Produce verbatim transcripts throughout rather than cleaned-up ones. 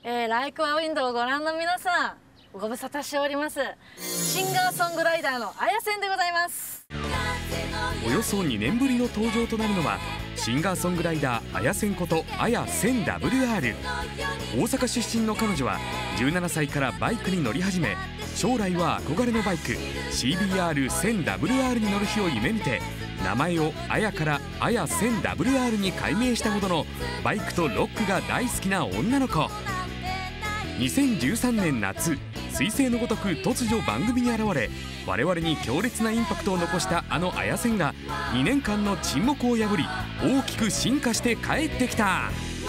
えー、ライクアウィンドウをご覧の皆さん、ご無沙汰しております。シンガーソングライダーのあやせんでございます。 およそにねんぶりの登場となるのはシンガーソングライダーあやせんことあや せんダブリューアール。 大阪出身の彼女はじゅうななさいからバイクに乗り始め、将来は憧れのバイク シービーアールせんダブリューアール に乗る日を夢見て、名前をあやからあや せんダブリューアール に改名したほどのバイクとロックが大好きな女の子。にせんじゅうさんねん夏、彗星のごとく突如番組に現れ、我々に強烈なインパクトを残したあのあやせんがにねんかんの沈黙を破り、大きく進化して帰ってきた。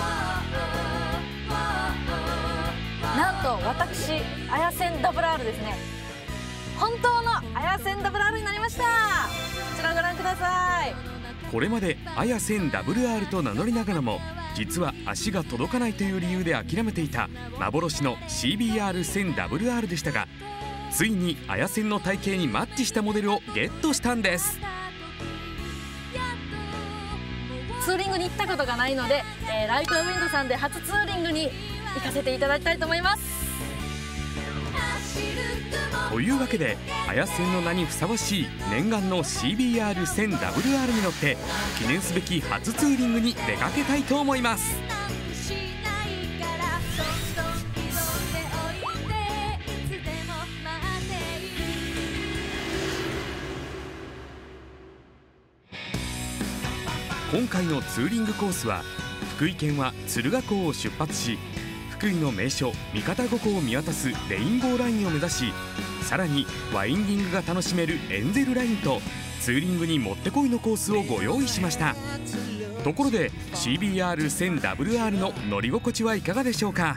なんと私あやせんダブリューアールですね、本当のあやせんダブリューアールになりました。こちらご覧ください。 これまであや せんダブリューアール と名乗りながらも、実は足が届かないという理由で諦めていた幻の シービーアールせんダブリューアール でしたが、ついにあやせんの体型にマッチしたモデルをゲットしたんです。 ツーリングに行ったことがないので、えー、ライクアウィンドさんで初ツーリングに行かせていただきたいと思います。 というわけで、あやせんの名にふさわしい念願の シービーアールせんダブリューアール に乗って記念すべき初ツーリングに出かけたいと思います。今回のツーリングコースは、福井県は敦賀港を出発し、福井の名所三方五湖を見渡すレインボーラインを目指し、さらにワインディングが楽しめるエンゼルラインとツーリングにもってこいのコースをご用意しました。ところで シービーアールせんダブリューアール の乗り心地はいかがでしょうか。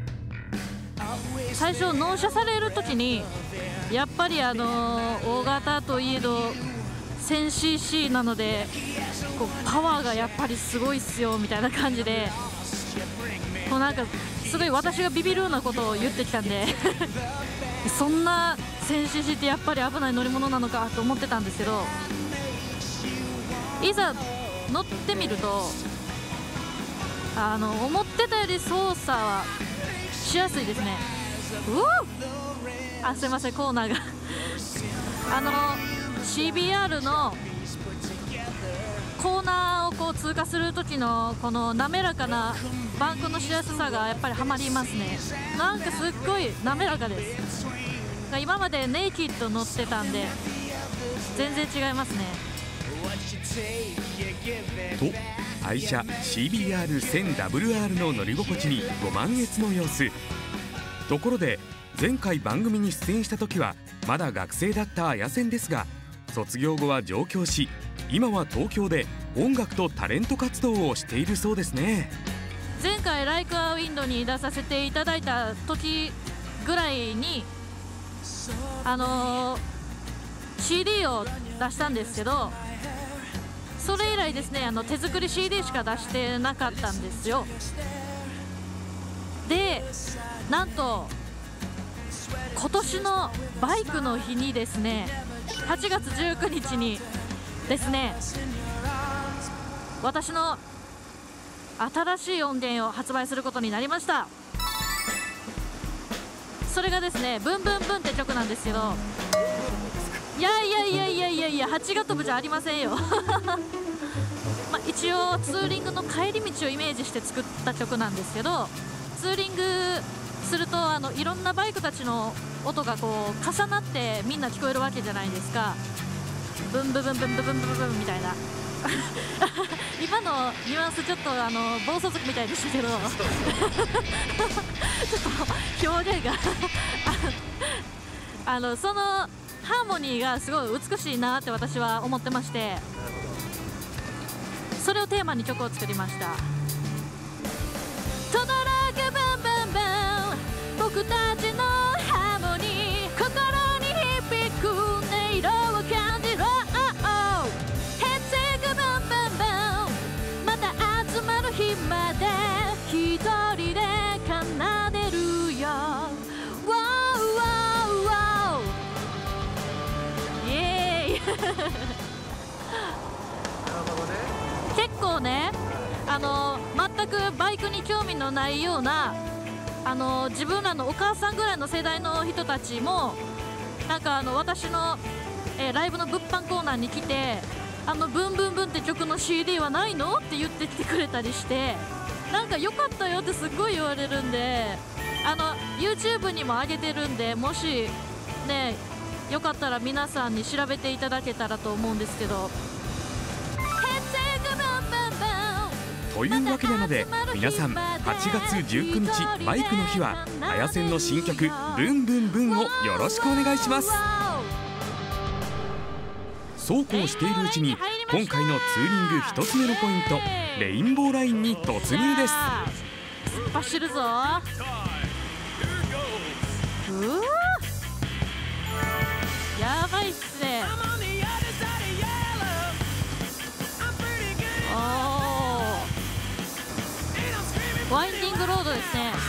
最初納車される時にやっぱりあの大型といえど せんシーシー なので、こうパワーがやっぱりすごいっすよみたいな感じで、こうなんかすごい私がビビるようなことを言ってきたんでそんな せんシーシー ってやっぱり危ない乗り物なのかと思ってたんですけど、いざ乗ってみると、あの思ってたより操作はしやすいですね。うおあすいません、コーナーがあの シービーアール のコーナーをこう通過する時のこの滑らかなバンクのしやすさがやっぱりハマりますね。なんかすっごい滑らかです。今までネイキッド乗ってたんで全然違いますね。 と愛車 シービーアールせんダブリューアール の乗り心地にご満悦の様子。ところで前回番組に出演した時はまだ学生だったあやせんですが、卒業後は上京し、今は東京で音楽とタレント活動をしているそうですね。 前回ライクアウィンドに出させていただいた時ぐらいにあのー、シーディー を出したんですけど、それ以来ですね、あの手作り シーディー しか出してなかったんですよ。でなんと今年のバイクの日にですね、はちがつじゅうくにちにですね、私の新しい音源を発売することになりました。それがですね、ブンブンブンって曲なんですけど、いやいやいやいやいやいや、はちが飛ぶじゃありませんよまあ一応ツーリングの帰り道をイメージして作った曲なんですけど、ツーリングするとあのいろんなバイクたちの音がこう重なってみんな聞こえるわけじゃないですか。ブンブブンブンブブンブブンみたいな今のニュアンスちょっとあの暴走族みたいでしたけどちょっと表現があのそのハーモニーがすごい美しいなって私は思ってまして、それをテーマに曲を作りました。とどろくブンブンブン、僕たちのハーモニー、心に響く音色を感じろ、へってくブンブンブン、また集まる日まで一人で奏でるよ、ワーワーワーイエーイ結構ね、あの全くバイクに興味のないようなあの自分らのお母さんぐらいの世代の人たちもなんかあの私の、えー、ライブの物販コーナーに来て「あのブンブンブンって曲の シーディー はないの?」って言ってきてくれたりして、なんか良かったよってすっごい言われるんで、あの YouTube にも上げてるんで、もしねよかったら皆さんに調べていただけたらと思うんですけど。 というわけなので皆さんはちがつじゅうくにちバイクの日はあやせんの新曲「ブンブンブン」をよろしくお願いします。そうこうしているうちに今回のツーリングひとつめのポイント、レインボーラインに突入です。 突っ走るぞ。うわやばいっすね。ワインディングロードですね。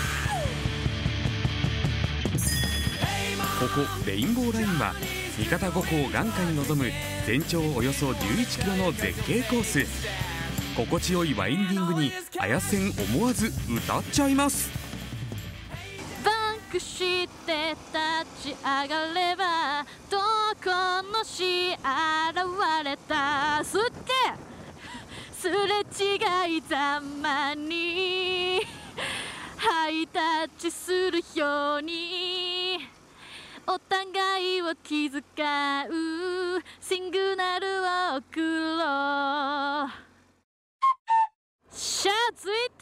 ここレインボーラインは三方五湖を眼下に臨む全長およそじゅういちキロの絶景コース。心地よいワインディングにあやせん思わず歌っちゃいます。 バンクして立ち上がればどこのし現れた。すっげえすれ違いざまにハイタッチするようにお互いを気遣うシングナルを送ろう。しゃあ着い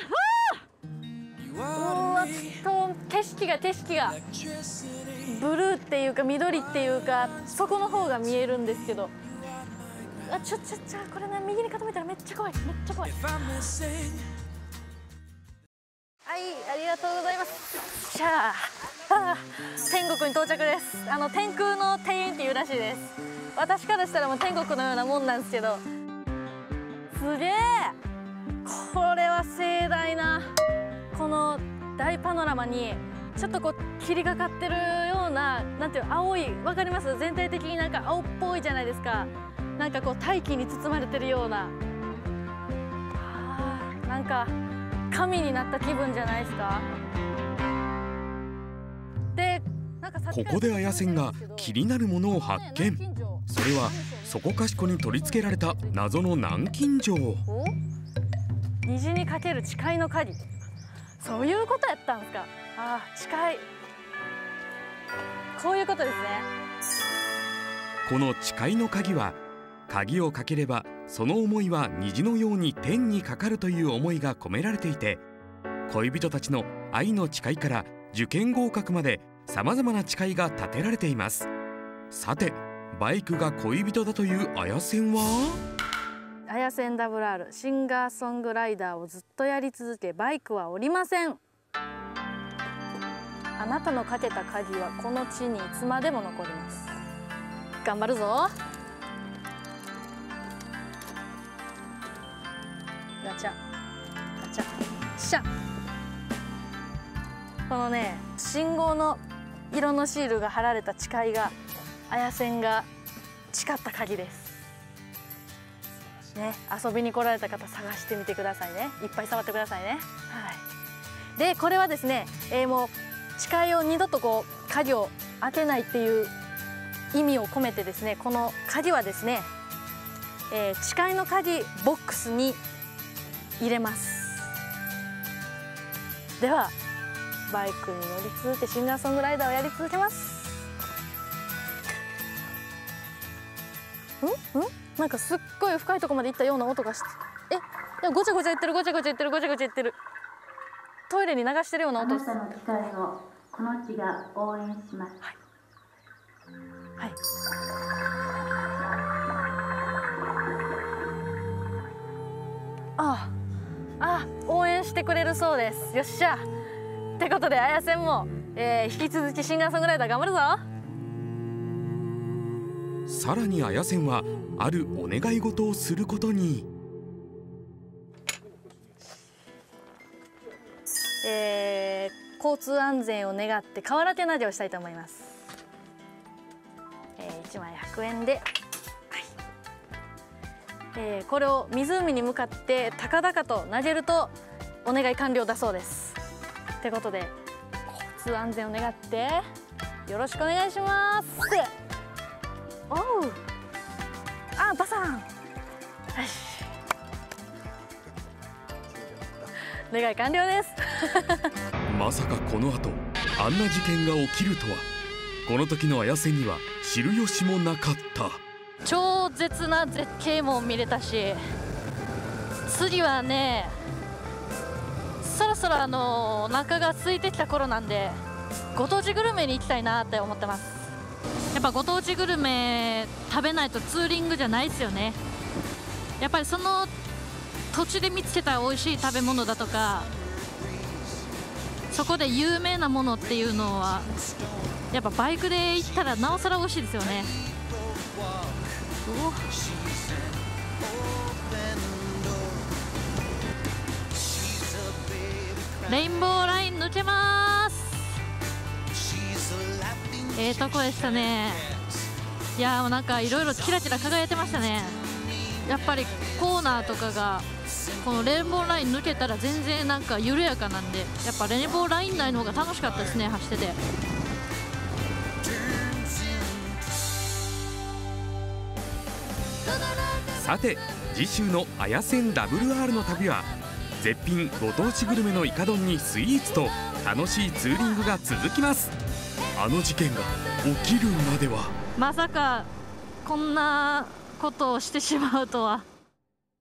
た。うわちょっと景色が景色がブルーっていうか緑っていうかそこの方が見えるんですけど、あちょちょちょこれね右に傾いたらめっちゃ怖いめっちゃ怖い。はいありがとうございます。しゃあ、はあ、天国に到着です。あの天空の庭園っていうらしいです。私からしたらもう天国のようなもんなんですけど、すげえこれは盛大なこの大パノラマにちょっとこう霧がかってるようななんていう青い、わかります？全体的になんか青っぽいじゃないですか。なんかこう大気に包まれてるような、あーなんか神になった気分じゃないですか。でなんかここであやせんが気になるものを発見。それはそこかしこに取り付けられた謎の南京錠。 虹にかける誓いの鍵、そういうことやったんですか。ああ誓い、こういうことですね。 この誓いの鍵は鍵をかければその思いは虹のように天にかかるという思いが込められていて、恋人たちの愛の誓いから受験合格までさまざまな誓いが立てられています。さてバイクが恋人だというあやせんは、 あやせん ダブルアール シンガーソングライダーをずっとやり続けバイクは降りません。あなたのかけた鍵はこの地にいつまでも残ります。頑張るぞ。ガチャガチャシャ。このね信号の色のシールが貼られた誓いがあやせんが誓った鍵ですね。遊びに来られた方探してみてくださいね。いっぱい触ってくださいね。はい、でこれはですね、えー、もう誓いを二度とこう鍵を開けないっていう意味を込めてですね、この鍵はですね、えー、誓いの鍵ボックスに入れます。ではバイクに乗り続けシンガーソングライダーをやり続けます。んんなんかすっごい深いところまで行ったような音がして、えいやごちゃごちゃ言ってるごちゃごちゃ言ってるごちゃごちゃ言ってるトイレに流してるような音です。 あなたの期待をこの地が応援します。 はい、はい、あああ応援してくれるそうです。よっしゃってことであやせんも、えー、引き続きシンガーソングライダー頑張るぞ。 さらにあやせんはあるお願い事をすることに。 えー、交通安全を願って瓦手投げをしたいと思います。えー、いちまいひゃくえんで、はいえー、これを湖に向かって高々と投げるとお願い完了だそうです。 ってことで交通安全を願ってよろしくお願いします。おう、あ、バサン。よし、願い完了です。 まさかこの後あんな事件が起きるとは。この時の綾瀬には知る由もなかった。 超絶な絶景も見れたし、次はね、そろそろあのお腹が空いてきた頃なんでご当地グルメに行きたいなって思ってます。やっぱご当地グルメ食べないとツーリングじゃないですよね。やっぱりその土地で見つけた美味しい食べ物だとか、そこで有名なものっていうのはやっぱバイクで行ったらなおさら美味しいですよね。レインボーライン抜けます。ええとこでしたね。いやー、なんかいろいろキラキラ輝いてましたね。やっぱりコーナーとかがこのレインボーライン抜けたら全然なんか緩やかなんで、やっぱレインボーライン内の方が楽しかったですね、走ってて。 さて次週の綾線 ダブリューアール の旅は、絶品ご当地グルメのイカ丼にスイーツと楽しいツーリングが続きます。あの事件が起きるまでは、 まさかこんなことをしてしまうとは。